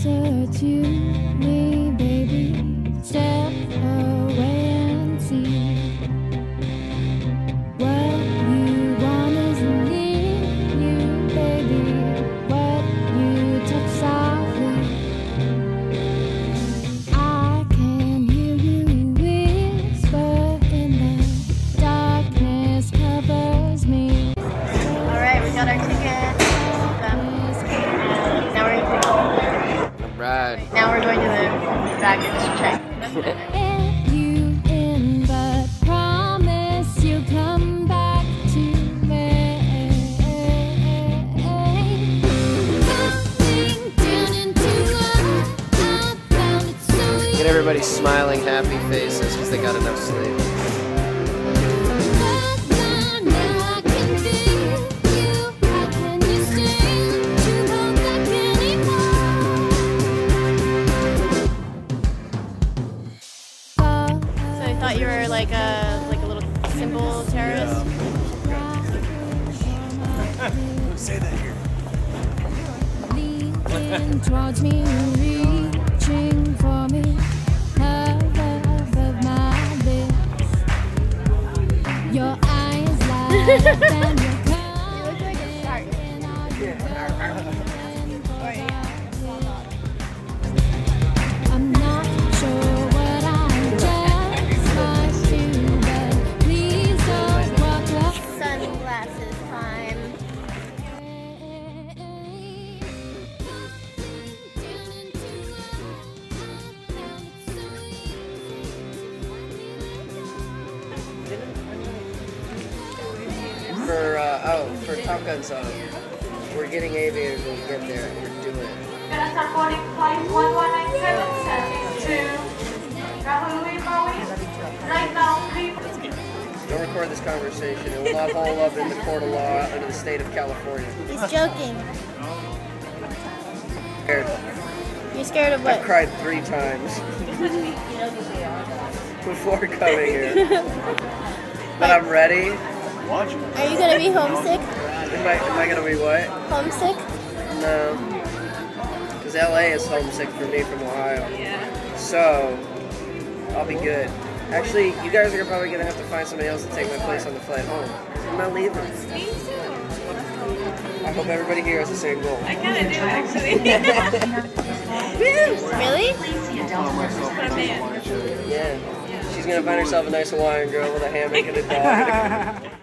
closer to me, baby. Step away and see. What you want is near you, baby. What you touch softly. I can hear you whisper in the darkness covers me. Alright, we got our ticket. Now we're going to Right. Now we're going to the baggage check. Let you in, but promise you'll come back to me. Falling down into I found it so easy. Get everybody smiling, happy faces because they got enough sleep. Now I can feel you. How can you stay to hold back anymore? So I thought you were like a little symbol terrorist. Say that here. Leaning towards me, reaching for me, love of my lips. Your eyes light up and you're You look like a shark. I'm not sure what I just might do, but please don't walk like Sunglasses time. For Top Gun song, we're getting aviators when we get there. We're doing it. Gonna start boarding flight 1197, service to Maui. Right now, please. Don't record this conversation. It will not hold up in the court of law under the state of California. He's joking. Scared. You're scared of I've what? cried 3 times before coming here. But I'm ready. Are you gonna be homesick? Am I gonna be what? Homesick? No. Because LA is homesick for me from Ohio. So, I'll be good. Actually, you guys are probably gonna have to find somebody else to take my place on the flight home. I'm not leaving. I hope everybody here has the same goal. I kind of do, actually. Really? But man. Yeah. She's gonna find herself a nice Hawaiian girl with a hammock and a dog.